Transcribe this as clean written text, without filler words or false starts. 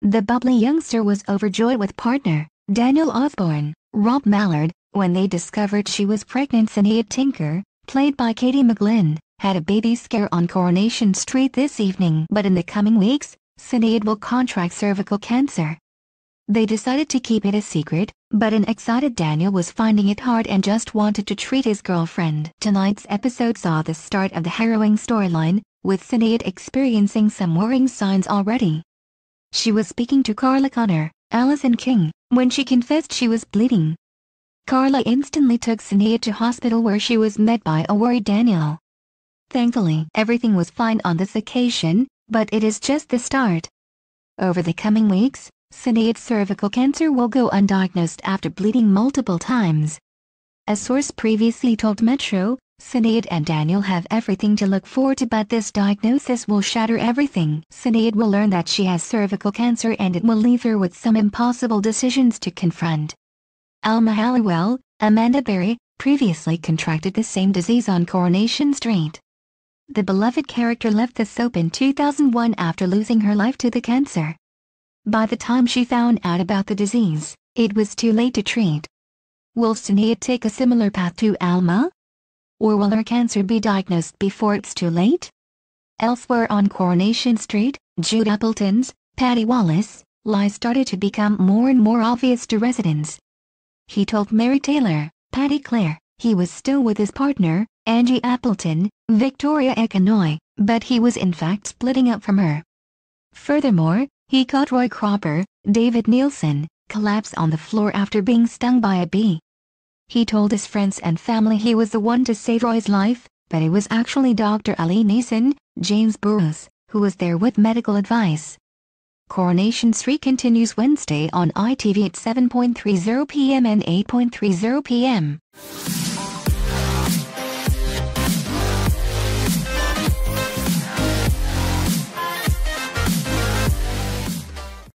The bubbly youngster was overjoyed with partner, Daniel Osbourne, Rob Mallard, when they discovered she was pregnant. Sinead Tinker, played by Katie McGlynn, had a baby scare on Coronation Street this evening. But in the coming weeks, Sinead will contract cervical cancer. They decided to keep it a secret, but an excited Daniel was finding it hard and just wanted to treat his girlfriend. Tonight's episode saw the start of the harrowing storyline, with Sinead experiencing some worrying signs already. She was speaking to Carla Connor, Alison King, when she confessed she was bleeding. Carla instantly took Sinead to hospital where she was met by a worried Daniel. Thankfully, everything was fine on this occasion, but it is just the start. Over the coming weeks, Sinead's cervical cancer will go undiagnosed after bleeding multiple times. A source previously told Metro, Sinead and Daniel have everything to look forward to, but this diagnosis will shatter everything. Sinead will learn that she has cervical cancer and it will leave her with some impossible decisions to confront. Alma Halliwell, Amanda Berry, previously contracted the same disease on Coronation Street. The beloved character left the soap in 2001 after losing her life to the cancer. By the time she found out about the disease, it was too late to treat. Will Sinead take a similar path to Alma? Or will her cancer be diagnosed before it's too late? Elsewhere on Coronation Street, Jude Appleton's Paddy Wallace lies started to become more and more obvious to residents. He told Mary Taylor, Paddy Clare, he was still with his partner, Angie Appleton, Victoria Econoy, but he was in fact splitting up from her. Furthermore, he caught Roy Cropper, David Nielsen, collapse on the floor after being stung by a bee. He told his friends and family he was the one to save Roy's life, but it was actually Dr. Ali Neeson, James Burrows, who was there with medical advice. Coronation Street continues Wednesday on ITV at 7:30 p.m. and 8:30 p.m.